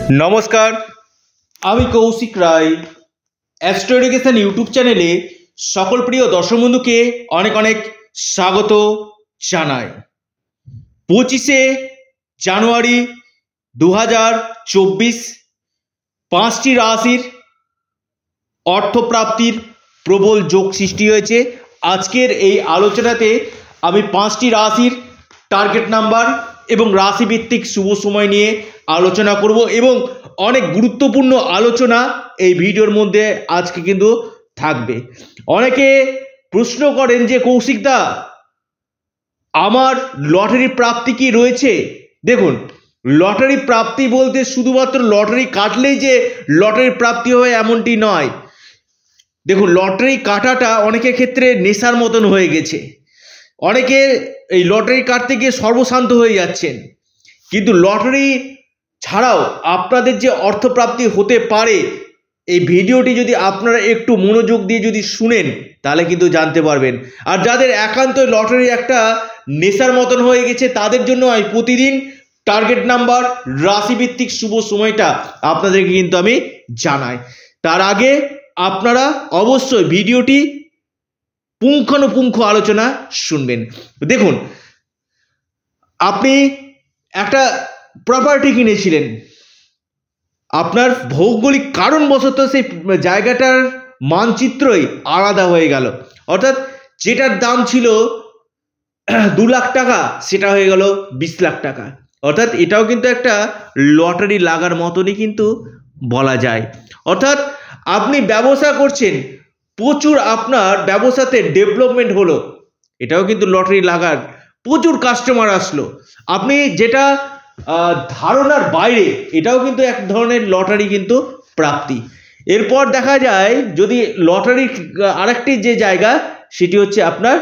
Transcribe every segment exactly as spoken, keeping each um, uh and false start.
নমস্কার, আমি Kaushik Roy. Astro education YouTube চ্যানেলে সকল প্রিয় দর্শক বন্ধুকে অনেক অনেক স্বাগত জানাই। পঁচিশে জানুয়ারি দু হাজার চব্বিশ পাঁচটি রাশির অর্থপ্রাপ্তির প্রবল যোগ সৃষ্টি হয়েছে। আজকের এই আলোচনাতে আমি পাঁচটি রাশির টার্গেট নাম্বার এবং রাশিভিত্তিক শুভ সময় নিয়ে আলোচনা করব এবং অনেক গুরুত্বপূর্ণ আলোচনা এই ভিডিওর মধ্যে আজকে কিন্তু থাকবে। অনেকে প্রশ্ন করেন যে কৌশিকদা, আমার লটারি প্রাপ্তি কি রয়েছে? দেখুন, লটারি প্রাপ্তি বলতে শুধুমাত্র লটারি কাটলেই যে লটারি প্রাপ্তি হয় এমনটি নয়। দেখুন, লটারি কাটাটা অনেকের ক্ষেত্রে নেশার মতন হয়ে গেছে। অনেকে এই লটারি কাটতে গিয়ে সর্বশান্ত হয়ে যাচ্ছেন, কিন্তু লটারি ছাড়াও আপনাদের যে অর্থপ্রাপ্তি হতে পারে, এই ভিডিওটি যদি আপনারা একটু মনোযোগ দিয়ে যদি শুনেন তাহলে কিন্তু জানতে পারবেন। আর যাদের একান্ত লটারি একটা নেশার মতন হয়ে গেছে তাদের জন্য আমি প্রতিদিন টার্গেট নাম্বার রাশিভিত্তিক শুভ সময়টা আপনাদেরকে কিন্তু আমি জানাই। তার আগে আপনারা অবশ্যই ভিডিওটি পুঙ্খানুপুঙ্খ আলোচনা শুনবেন। দেখুন, আপনি একটা প্রপার্টি কিনেছিলেন, আপনার ভৌগোলিক কারণবশত সেই জায়গাটার মানচিত্রই আলাদা হয়ে গেল, অর্থাৎ যেটার দাম ছিল দু লাখ টাকা সেটা হয়ে গেল বিশ লাখ টাকা। অর্থাৎ এটাও কিন্তু একটা লটারি লাগার মতনই কিন্তু বলা যায়। অর্থাৎ আপনি ব্যবসা করছেন, প্রচুর আপনার ব্যবসাতে ডেভেলপমেন্ট হলো, এটাও কিন্তু লটারি লাগার। প্রচুর কাস্টমার আসলো, আপনি যেটা ধারণার বাইরে, এটাও কিন্তু এক ধরনের লটারি কিন্তু প্রাপ্তি। এরপর দেখা যায় যদি লটারি আরেকটি যে জায়গা সেটি হচ্ছে আপনার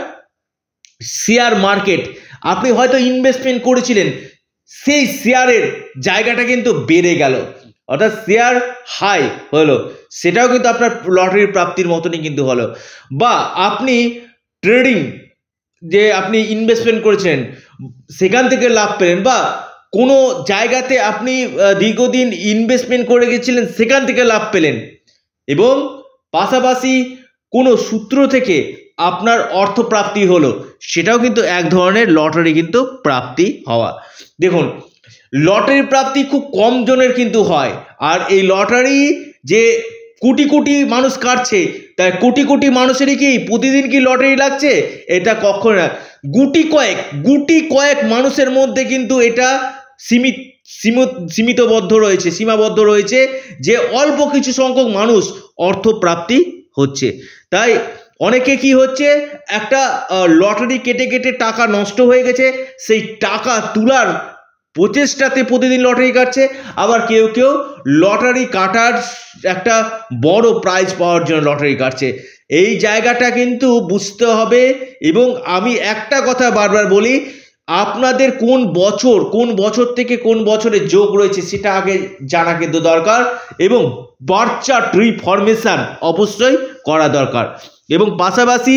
শেয়ার মার্কেট। আপনি হয়তো ইনভেস্টমেন্ট করেছিলেন, সেই শেয়ারের জায়গাটা কিন্তু বেড়ে গেল, অর্থাৎ শেয়ার হাই হলো, সেটাও কিন্তু আপনার লটারির প্রাপ্তির মতনই কিন্তু হলো। বা আপনি ট্রেডিং যে আপনি ইনভেস্টমেন্ট করেছেন সেখান থেকে লাভ পেলেন, বা কোনো জায়গাতে আপনি দীর্ঘদিন ইনভেস্টমেন্ট করে গেছিলেন সেখান থেকে লাভ পেলেন, এবং পাশাপাশি কোনো সূত্র থেকে আপনার অর্থপ্রাপ্তি হলো, সেটাও কিন্তু এক ধরনের লটারি কিন্তু প্রাপ্তি হওয়া। দেখুন, লটারি প্রাপ্তি খুব কম জনের কিন্তু হয়, আর এই লটারি যে কোটি কোটি মানুষ কাটছে, তাই কোটি কোটি মানুষেরই কি প্রতিদিন কি লটারি লাগছে? এটা কখনো না। গুটি কয়েক গুটি কয়েক মানুষের মধ্যে কিন্তু এটা সীমিত সীমিতবদ্ধ রয়েছে, সীমাবদ্ধ রয়েছে, যে অল্প কিছু সংখ্যক মানুষ অর্থপ্রাপ্তি হচ্ছে। তাই অনেকে কি হচ্ছে, একটা লটারি কেটে কেটে টাকা নষ্ট হয়ে গেছে, সেই টাকা তোলার প্রচেষ্টাতে প্রতিদিন লটারি কাটছে। আবার কেউ কেউ লটারি কাটার একটা বড় প্রাইজ পাওয়ার জন্য লটারি কাটছে। এই জায়গাটা কিন্তু বুঝতে হবে। এবং আমি একটা কথা বারবার বলি, আপনাদের কোন বছর কোন বছর থেকে কোন বছরে যোগ রয়েছে সেটা আগে জানা কিন্তু দরকার, এবং বার্থ চার্ট রিফরমেশন অবশ্যই করা দরকার। এবং পাশাপাশি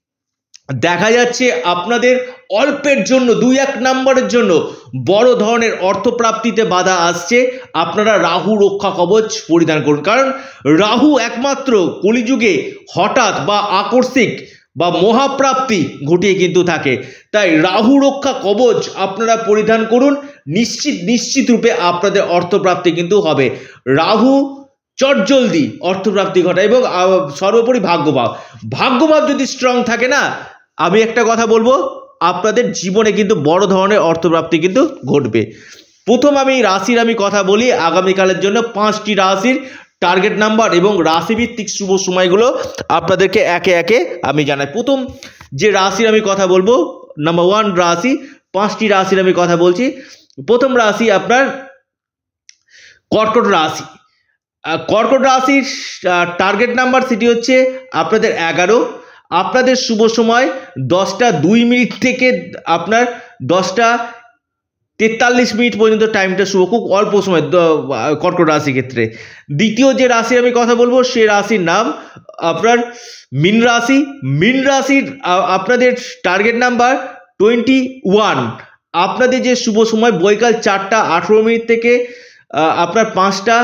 দেখা যাচ্ছে আপনাদের অল্পের জন্য, দুই এক নম্বরের জন্য বড় ধরনের অর্থপ্রাপ্তিতে বাধা আসছে। আপনারা রাহু রক্ষা কবচ পরিধান করুন, কারণ রাহু একমাত্র কলিযুগে হঠাৎ বা আকস্মিক বা মহাপ্রাপ্তি ঘটিয়ে কিন্তু থাকে। তাই রাহু রক্ষা কবচ আপনারা পরিধান করুন, নিশ্চিত নিশ্চিত রূপে আপনাদের অর্থপ্রাপ্তি কিন্তু হবে। রাহু চটজলদি অর্থপ্রাপ্তি ঘটায়, এবং সর্বোপরি ভাগ্যভাব ভাগ্যভাব যদি স্ট্রং থাকে না, আমি একটা কথা বলবো, আপনাদের জীবনে কিন্তু বড় ধরনের অর্থপ্রাপ্তি কিন্তু ঘটবে। প্রথম আমি রাশির আমি কথা বলি, আগামীকালের জন্য পাঁচটি রাশির টার্গেট নাম্বার এবং রাশিভিত্তিক শুভ সময়গুলো আপনাদেরকে একে একে আমি জানাই। প্রথম যে রাশির আমি কথা বলবো, নাম্বার ওয়ান রাশি, পাঁচটি রাশির আমি কথা বলছি। প্রথম রাশি আপনার কর্কট রাশি। কর্কট রাশির টার্গেট নাম্বার সেটি হচ্ছে আপনাদের এগারো। আপনাদের শুভ সময় দশটা দুই মিনিট থেকে আপনার দশটা তেতাল্লিশ মিনিট পর্যন্ত টাইমটা শুভ, খুব অল্প সময় কর্কট রাশির ক্ষেত্রে। দ্বিতীয় যে রাশির আমি কথা বলবো সে রাশির নাম আপনার মীন রাশি। মীন রাশির আপনাদের টার্গেট নাম্বার টোয়েন্টি ওয়ান। আপনাদের যে শুভ সময় বৈকাল চারটা আঠেরো মিনিট থেকে আপনার পাঁচটা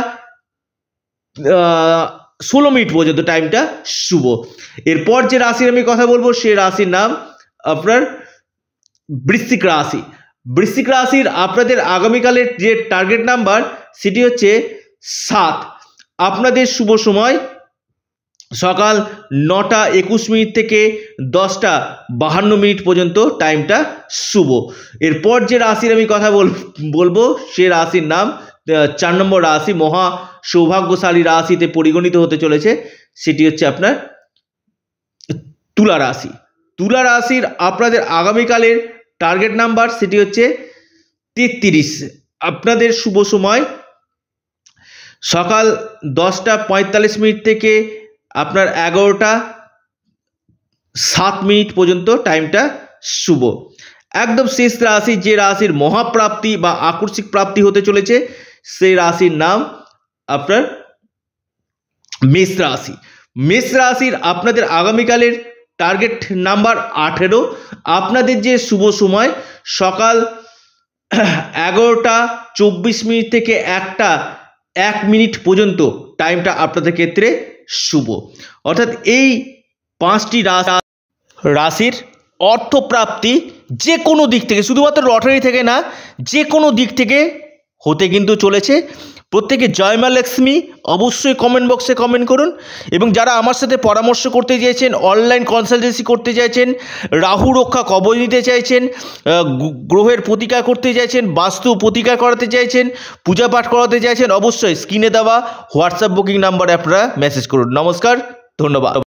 ষোলো মিনিট পর্যন্ত টাইমটা শুভ। এরপর যে রাশির আমি কথা বলবো সে রাশির নাম আপনার বৃশ্চিক রাশি। বৃশ্চিক রাশির আপনাদের আগামীকালের যে টার্গেট নাম্বার সেটি হচ্ছে সাত। আপনাদের শুভ সময় সকাল নটা একুশ মিনিট থেকে দশটা বাহান্ন মিনিট পর্যন্ত টাইমটা শুভ। এরপর যে রাশির আমি কথা বল বলবো সে রাশির নাম চার নম্বর রাশি, মহা সৌভাগ্যশালী রাশিতে পরিগণিত হতে চলেছে, সেটি হচ্ছে আপনার তুলা রাশি। তুলা রাশির আপনাদের আগামীকালের টার্গেট নাম্বার সেটি হচ্ছে তেত্রিশ। আপনাদের শুভ সময় সকাল দশটা পঁয়তাল্লিশ মিনিট থেকে আপনার এগারোটা সাত মিনিট পর্যন্ত টাইমটা শুভ। একদম শেষ রাশি, যে রাশির মহাপ্রাপ্তি বা আকস্মিক প্রাপ্তি হতে চলেছে, সেই রাশির নাম আপনার মেষ রাশি। মেষ রাশির আপনাদের আগামীকালের টার্গেট নাম্বার আঠেরো। আপনাদের যে শুভ সময় সকাল এগারোটা চব্বিশ মিনিট থেকে একটা এক মিনিট পর্যন্ত টাইমটা আপনাদের ক্ষেত্রে শুভ। অর্থাৎ এই পাঁচটি রাশির অর্থপ্রাপ্তি যে কোনো দিক থেকে, শুধুমাত্র লটারি থেকে না, যে কোনো দিক থেকে হতে কিন্তু চলেছে। প্রত্যেকে জয় মা লক্ষ্মী অবশ্যই কমেন্ট বক্সে কমেন্ট করুন। এবং যারা আমার সাথে পরামর্শ করতে চাইছেন, অনলাইন কনসালটেন্সি করতে চাইছেন, রাহু রক্ষা কবচ নিতে চাইছেন, গ্রহের প্রতিকার করতে চাইছেন, বাস্তু প্রতিকার করাতে চাইছেন, পূজা পাঠ করাতে চাইছেন, অবশ্যই স্ক্রিনে দেওয়া হোয়াটসঅ্যাপ বুকিং নাম্বারে আপনারা মেসেজ করুন। নমস্কার, ধন্যবাদ।